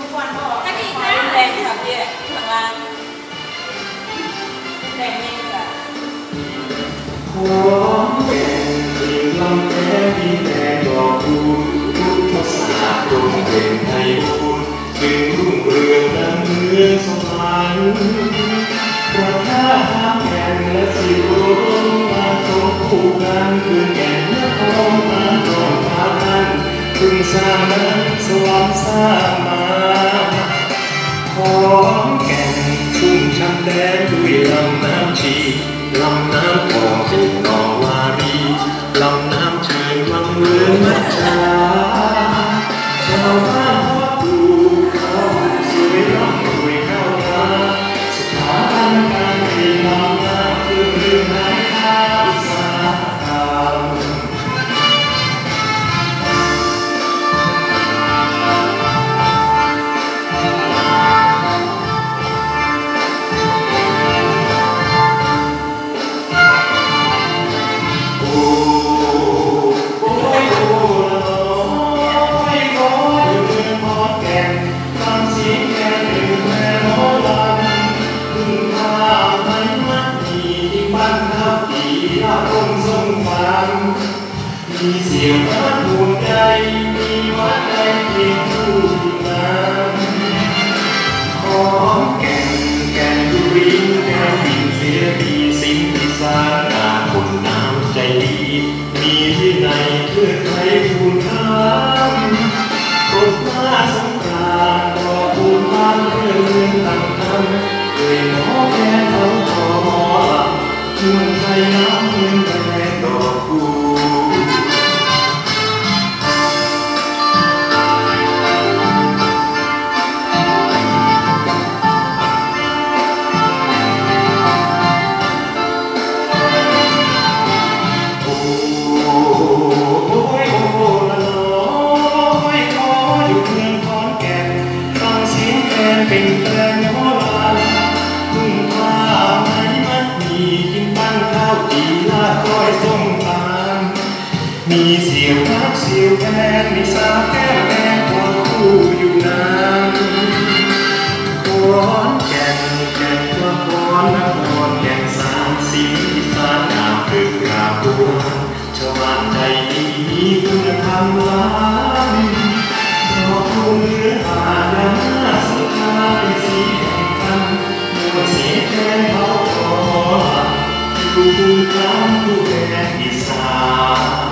วันบอกก็ดีค่ะแรงค่ะพี่ทางร้านแรงนี่ค่ะขอแก่นที่ลำแท้ที่แม่ดอกคูณพุทธศาสตร์จงเป็นไทยบุญจึงรุ่งเรืองดังเมืองสวรรค์พระธาตุน้ำแก่นและสิโรมาทรงคู่กันคือแก่นนครมาตรงฟ้าท่านพึงสร้างนั้นสวรรค์สร้างมาขอแก่นชุ่มช่ำแดนด้วยลำน้ำชีลำน้ำคลองเป็นหนองวารีลำน้ำเชิญวังเมืองมัจจาชาวบ้านพ่อปลูกข้าวสวยร่ำรวยเข้ามาสถาบันการเรียนลำน้ำคือเรื่องไหนข้าวสารมีเสียงพัดห่วงใยมีวัดใจเพียงผู้อยู่น้ำขอแก่นแก่นดุริยแก่นบินเสียดีสิ่งที่สร้างงานคนน้ำใจดีมีที่ไหนเพื่อใครทูลถามกฎหมายสงครามรอพูดบ้านเรื่องเงินต่างกันเลยหมอแก่เขาขอชวนใจน้ำเงินแดงดอกคูเป็นแฟนหมอลำพึ่งพาไหมมัดมีกินตั้งข้าวจีลาคอยส้มตาลมีเสียวรักเสียวแกนมีสาวแก้วแดงพอคู่อยู่นานขอนแก่นแก่นว่าขอนนครแก่นสามสีสานงามตึกราบบัวชาวบ้านใจดีมีคุณธรรมล้ำรอผู้เนื้อหาดาสงครามสีแห่งกันมวลเสียงแทนเขาขออยู่คุณครั้งผู้แทนอีสาน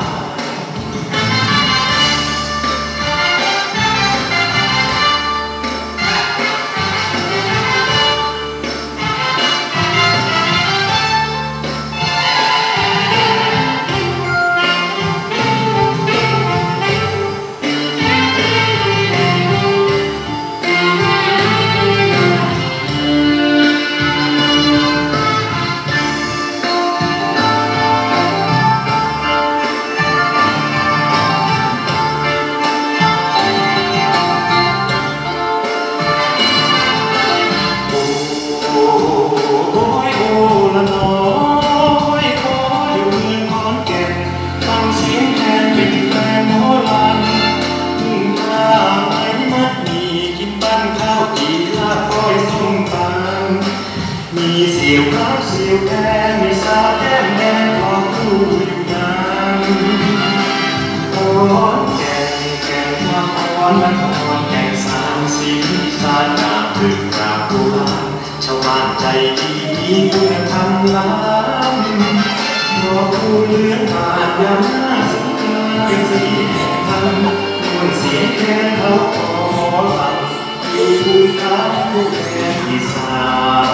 มีเสียวรักเสียวแทนมีสาวแก้มแดงพอคู่อยู่นานขอนแก่นแก่นว่าขอนนครแก่นสามสีสานงามตึกราบโบราณชาวบ้านใจดีมีคุณธรรมล้ำรอผู้เลี้ยงอาจยามหน้าสงกรานต์สีแห่งธรรมมวลเสียงแค่เขาขอหลับอยู่คุณค้าผู้แทนอีสาน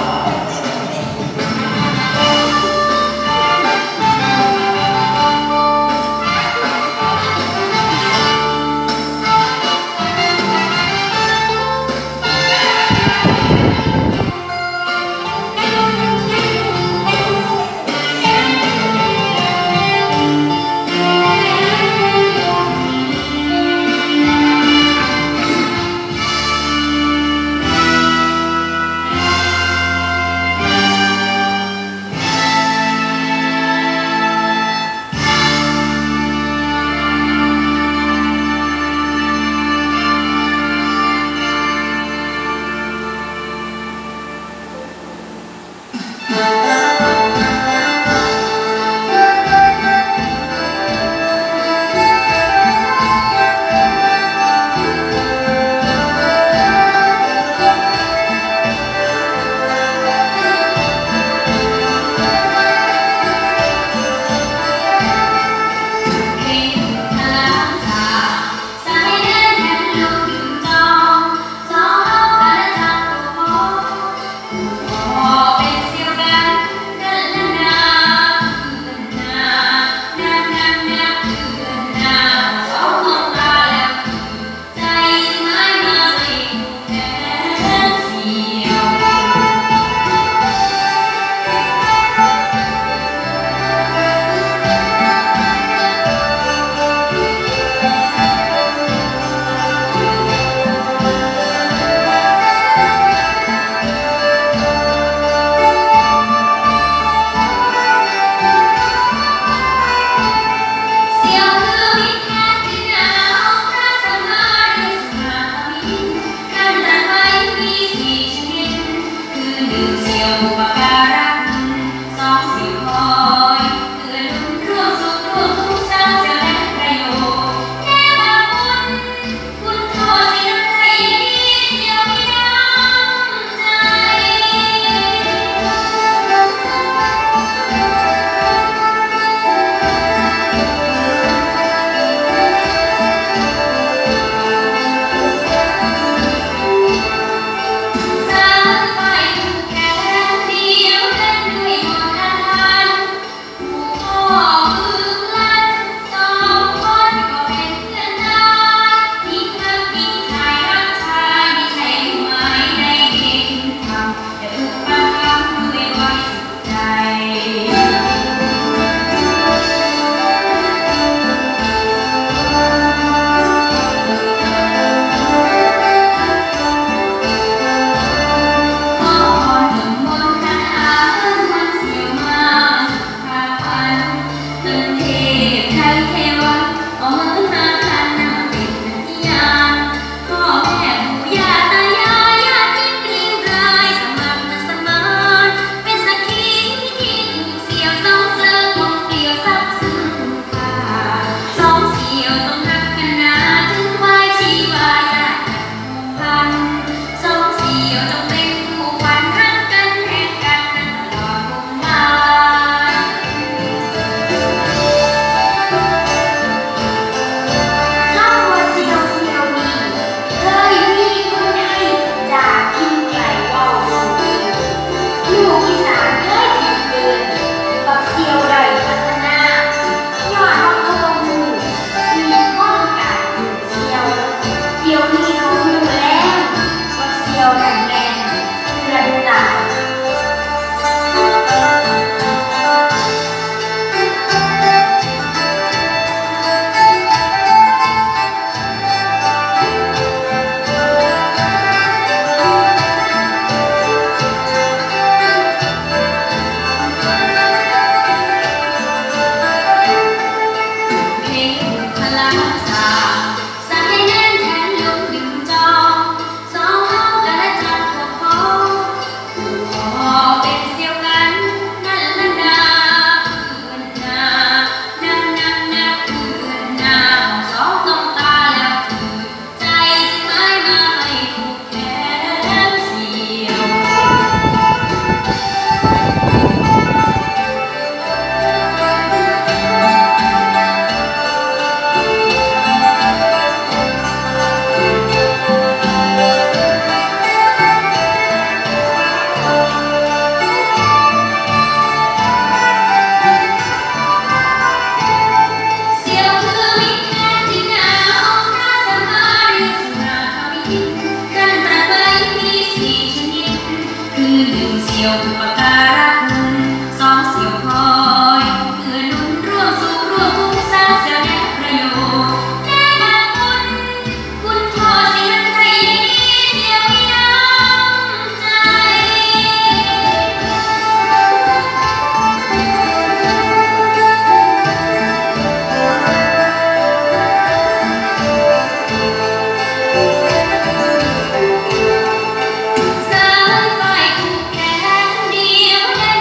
ยวอุปการะคุณสองเสี่ยวคอยเพื่อหนุนร่วมสุขร่วมทุกข์สร้างเสี่ยวแน่ประโยชน์แน่นำคุณทอสิ่งไทยเสี่ยวมีน้ำใจ สายไฟผูกแขนเดียวได้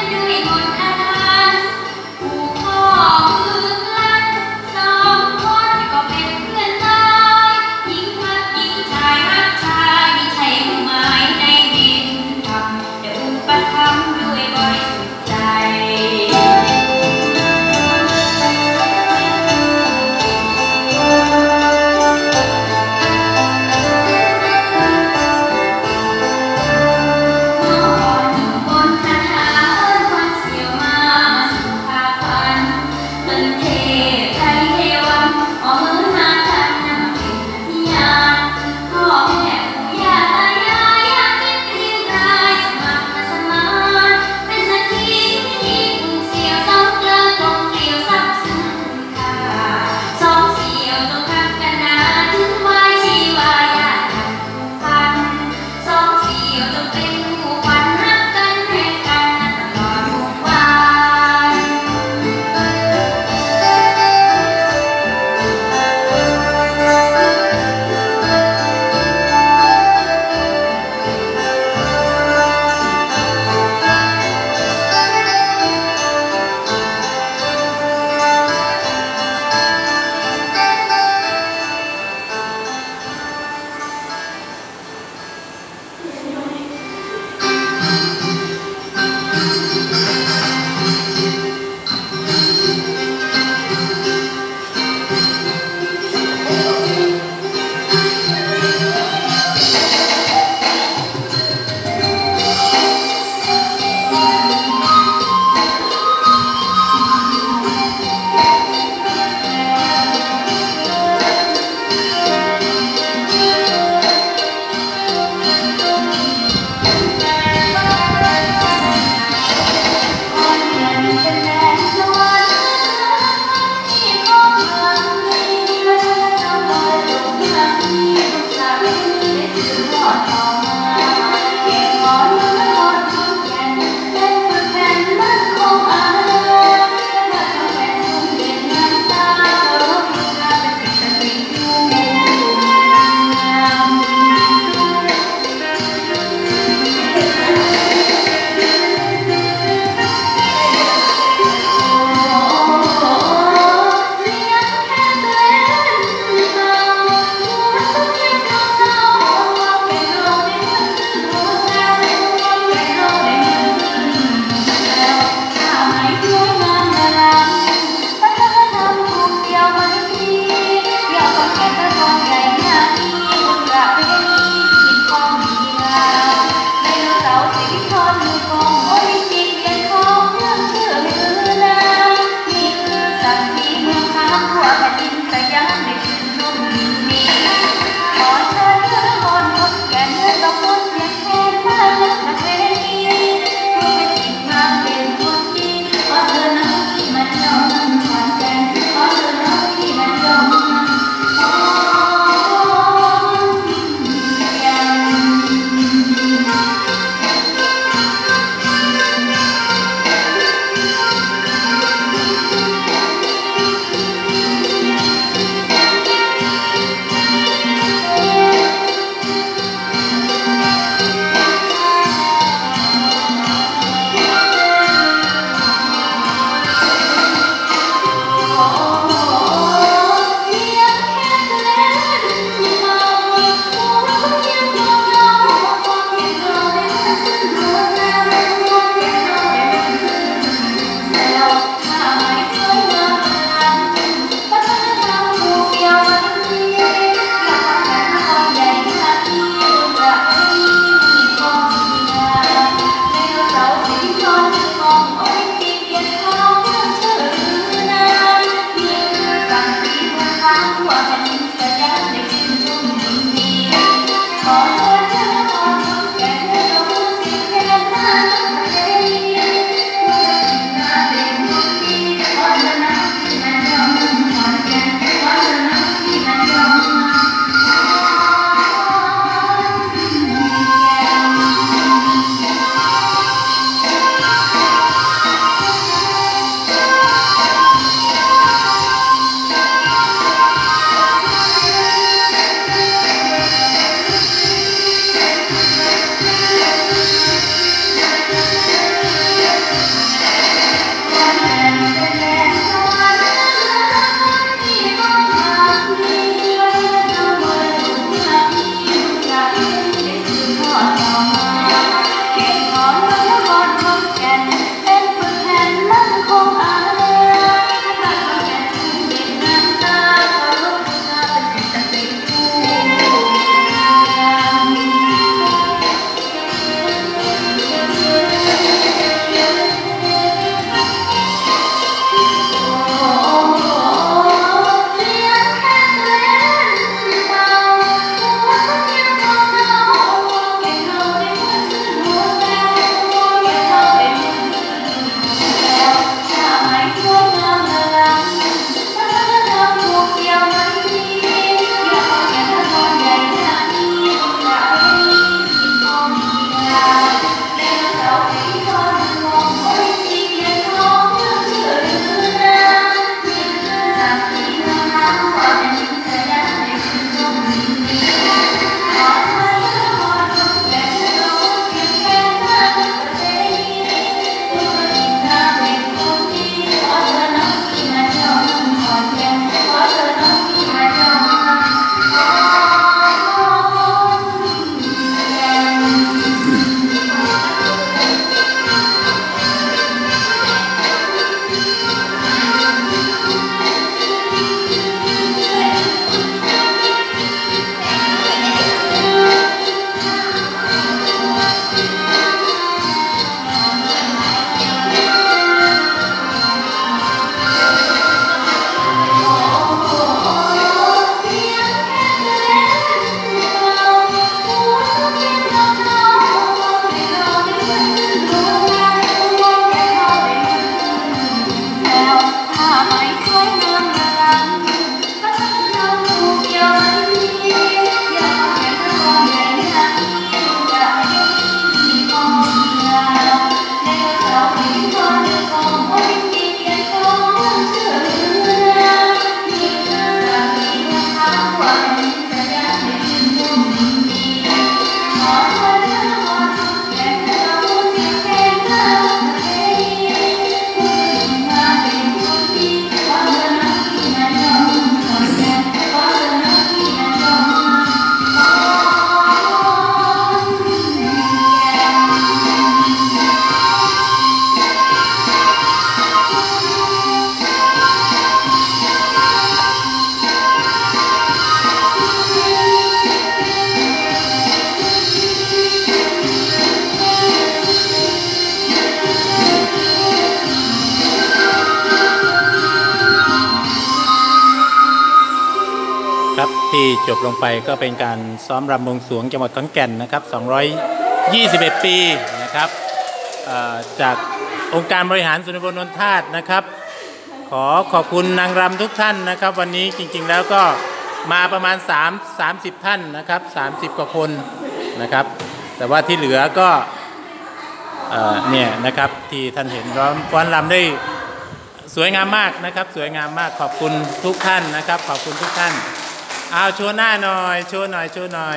ที่จบลงไปก็เป็นการซ้อมรำบวงสรวงจังหวัดขอนแก่นนะครับ221 ปีนะครับจากองค์การบริหารส่วนตำบลนนทาสนะครับขอบคุณนางรำทุกท่านนะครับวันนี้จริงๆแล้วก็มาประมาณ30 ท่านนะครับ30 กว่าคนนะครับแต่ว่าที่เหลือก็เนี่ยนะครับที่ท่านเห็นร้องฟ้อนรำได้สวยงามมากนะครับสวยงามมากขอบคุณทุกท่านนะครับขอบคุณทุกท่านเอาโชว์หน้าหน่อยโชว์หน่อย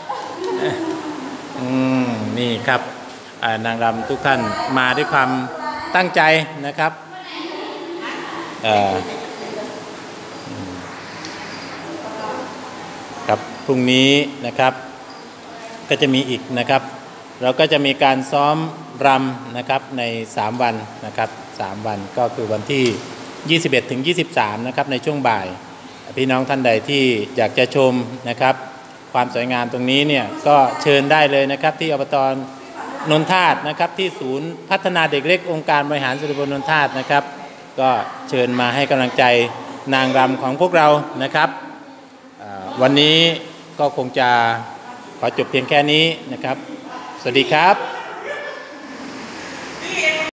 นี่ครับนางรำทุกท่านมาด้วยความตั้งใจนะครับครับพรุ่งนี้นะครับก็จะมีอีกนะครับเราก็จะมีการซ้อมรำนะครับใน3 วันนะครับ3 วันก็คือวันที่21 ถึง 23นะครับในช่วงบ่ายพี่น้องท่านใดที่อยากจะชมนะครับความสวยงามตรงนี้เนี่ยก็เชิญได้เลยนะครับที่อบต.นนทาสนะครับที่ศูนย์พัฒนาเด็กเล็กองค์การบริหารส่วนตำบลนนทาสนะครับก็เชิญมาให้กำลังใจนางรำของพวกเรานะครับวันนี้ก็คงจะขอจบเพียงแค่นี้นะครับสวัสดีครับ